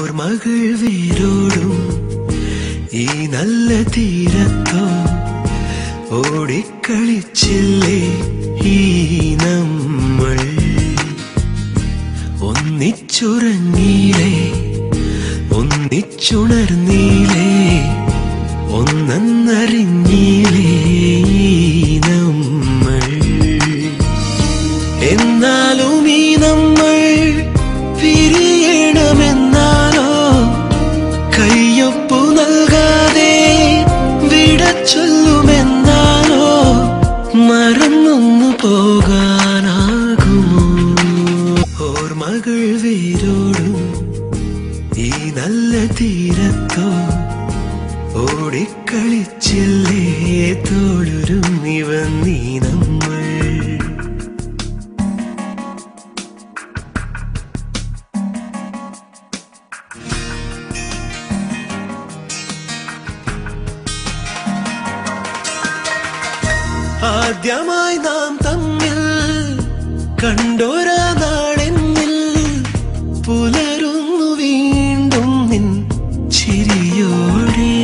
ഓർമ്മകൾ വേരോടും ഈ നല്ല തീരത്തോ ഓടിക്കളിച്ചില്ലേ ഈ നമ്മൾ ഒന്നിച്ചുറങ്ങിയില്ലേ ഒന്നിച്ചുണർന്നില്ലേ ഒന്നറിഞ്ഞില്ലേ നമ്മൾ എന്നാലും ഈ നമ്മൾ പിരിയണമെന്നാലോ കയ്യൊപ്പു നൽകാതെ വിട ചൊല്ലുമെന്നാലോ മറന്നൊന്നു പോകാനാകുമോ ഓർമ്മകൾ വേരോടും ഈ നല്ല തീരത്തോ ഓടിക്കളിച്ചില്ലേ തോളുരുമ്മി വന്നീ നമ്മൾ ആദ്യമായി നാം തമ്മിൽ കണ്ടോരാ നാളെന്നിൽ പുലരുന്നു വീണ്ടും നിൻ ചിരിയോടെ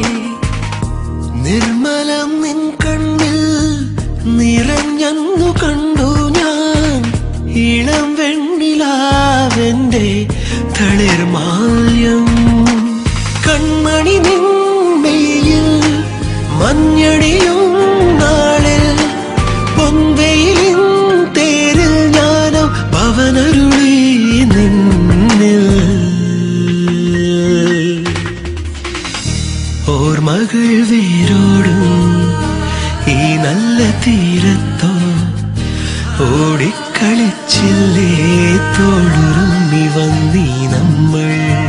നിർമ്മലം നിൻ കണ്ണിൽ നിറഞ്ഞന്നു കണ്ടു ഞാൻ ഇളം വെണ്ണിലാവെന്റെ തളിർമാല്യം കൺമണി നിന്മയിൽ മഞ്ഞടിയും നാളിൽ പൊൻവെയിലിൻ തേരിൽ ഞാനോ പവനരുളി നിന്നിൽ ഓർമ്മകൾ വേരോടും ഈ നല്ല തീരത്തോ ഓടിക്കളിച്ചില്ലേ തോളുരുമ്മി വന്നീ നമ്മൾ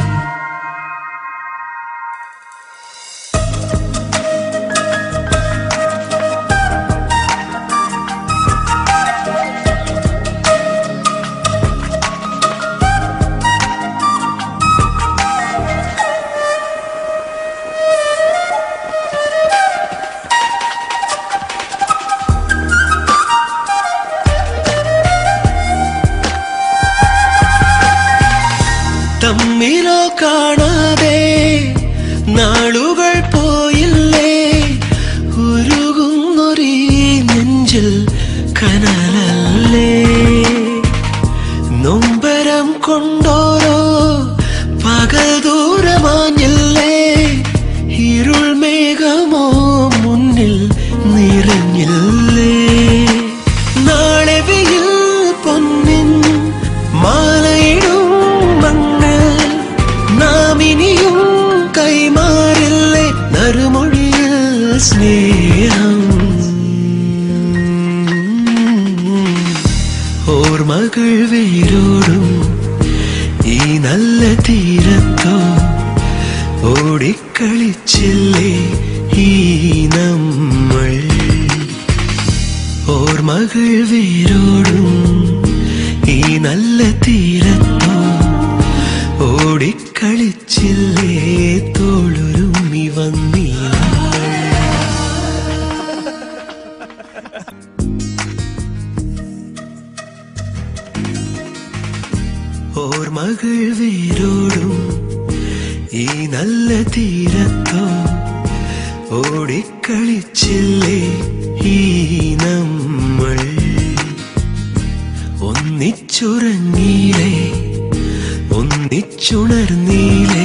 തമ്മിലോ കാണാതെ നാളുകൾ പോയില്ലേ ഉരുകുന്നൊരീ നെഞ്ചിൽ കനലല്ലേ നൊമ്പരം കൊണ്ടോരോ പകൽ ദൂരമാഞ്ഞില്ലേ ഇരുൾ മേഘമോ മുന്നിൽ നിറഞ്ഞില്ലേ നാളെ വെയിൽ പൊന്നിൻ മാലയിടും നാമിനിയും കൈമാറില്ലേ നറുമൊഴിയിൽ സ്നേഹം ഓർമ്മകൾ വേരോടും ഈ നല്ല തീരത്തോ ഓടിക്കളിച്ചില്ലേ ഈ നമ്മൾ ഓർമ്മകൾ വേരോടും ഈ നല്ല തീരത്തോ ഓടിക്കളിച്ചില്ലേ തോളുരുമ്മി വന്നീ ഓർമ്മകൾ വേരോടും ഈ നല്ല തീരത്തോ ഓടിക്കളിച്ചില്ലേ ഈ നമ്മൾ ഒന്നിച്ചുറങ്ങിയില്ലേ ഒന്നിച്ചുണർന്നില്ലേ